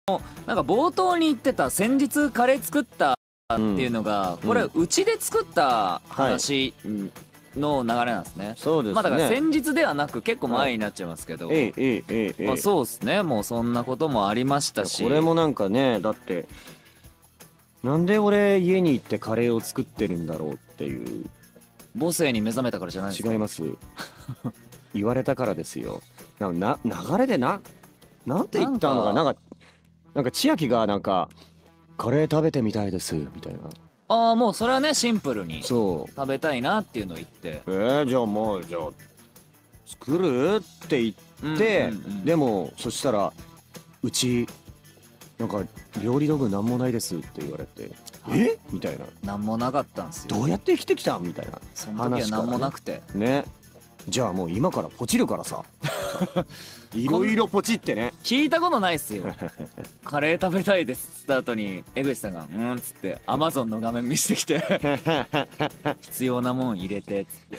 なんか冒頭に言ってた先日カレー作ったっていうのが、これうちで作った話の流れなんですね。 そうですね。 まあだから先日ではなく結構前になっちゃいますけど、まあそうですね。もうそんなこともありましたし、 これもなんかね、だってなんで俺家に行ってカレーを作ってるんだろうっていう。 母性に目覚めたからじゃないですか。 違います。言われたからですよ。流れでなんて言ったのかなんか千秋がなんかカレー食べてみたいですみたいな。 ああ、もうそれはねシンプルにそう食べたいなっていうのを言って、 じゃあもうじゃあ作るって言って、でもそしたらうちなんか料理道具なんもないですって言われて、みたいな。 なんもなかったんですよ。 どうやって生きてきたみたいな。 その時はなんもなくてね。じゃあもう今からポチるからさ。いろいろポチってね。 聞いたことないっすよ。カレー食べたいですっつった後に江口さんがっつってアマゾンの画面見せてきて必要なもん入れてっつって。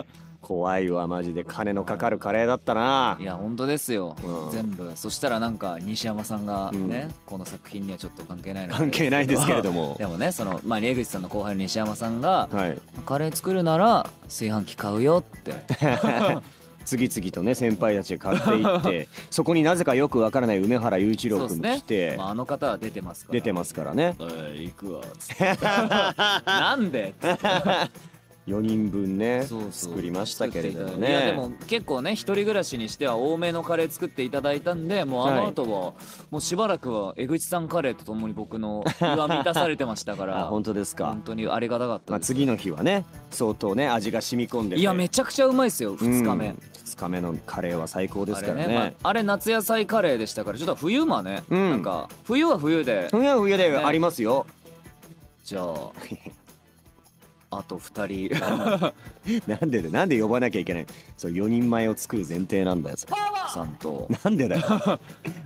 怖いわマジで。金のかかるカレーだったな。 いや本当ですよ、全部。そしたらなんか西山さんがね、この作品にはちょっと関係ないの関係ないですけれども、 でもね、そのまあ江口さんの後輩の西山さんが、カレー作るなら炊飯器買うよって次々とね先輩たちが買っていってそこになぜかよくわからない梅原雄一郎君も来て、 あの方は出てますからね。 行くわっつってなんで 4人分ね作りましたけれどもね。 いやでも結構ね一人暮らしにしては多めのカレー作っていただいたんで、もうあの後はもうしばらくは江口さんカレーとともに僕の胃は満たされてましたから。 本当ですか。 本当にありがたかったです。 次の日はね相当ね味が染み込んでて、 いやめちゃくちゃうまいですよ。2日目 2日目のカレーは最高ですからね。 あれ夏野菜カレーでしたから、ちょっと冬もね、なんか冬は冬でありますよ。 じゃああと2 人なんで呼ばなきゃいけない。そう4人前を作る前提なんだよさんと。 なんでだよ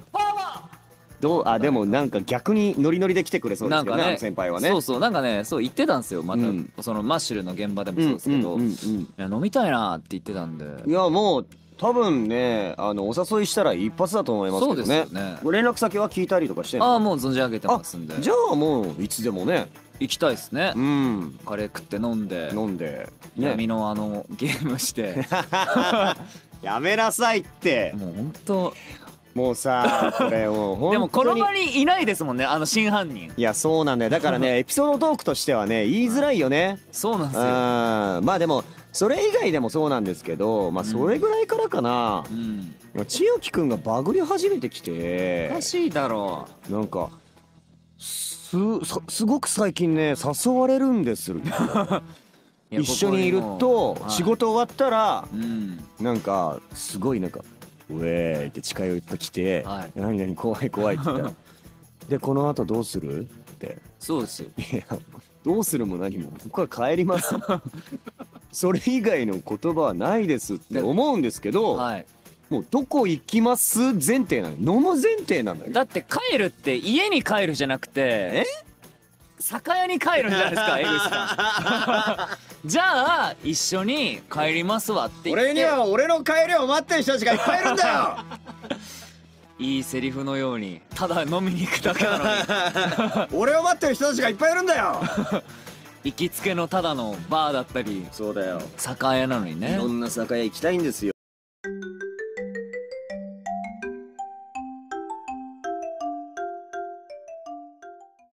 でもなんか逆にノリノリで来てくれそうですよね、先輩はね。 そうなんかね、そう言ってたんですよ。またそのマッシュルの現場でもそうですけど、いや飲みたいなって言ってたんで。 いやもう多分ねお誘いしたら一発だと思いますけどね。そうですよね。ご連絡先は聞いたりとかしてんの？ もう存じ上げてますんで。 じゃあもういつでもね行きたいですね。カレー食って飲んで闇のゲームしてやめなさいって。 もう本当もうさこれもう本当にでもこの場にいないですもんね、真犯人。 いやそうなんだよ。だからねエピソードトークとしてはね言いづらいよね。 そうなんですよ。 まあでもそれ以外でもそうなんですけど、まあそれぐらいからかな。千秋くんがバグり始めてきて。 おかしいだろう。なんかすごく最近ね誘われるんです一緒にいると仕事終わったらなんかすごいなんかウェーイって近寄ってきて「何々怖い怖い」って言ったら「でこの後どうする？」って。 そうですよ。 いやどうするも何も僕は帰りますそれ以外の言葉はないですって思うんですけど、もうどこ行きます前提なの。飲む前提なのよ。 だって帰るって家に帰るじゃなくて酒屋に帰るんじゃないですか江口さん。じゃあ一緒に帰りますわって言って。 俺には俺の帰りを待ってる人たちがいっぱいいるんだよいいセリフのようにただ飲みに行くだけなのに俺を待ってる人たちがいっぱいいるんだよ行きつけのただのバーだったり。 そうだよ。 酒屋なのにね。 いろんな酒屋行きたいんですよ。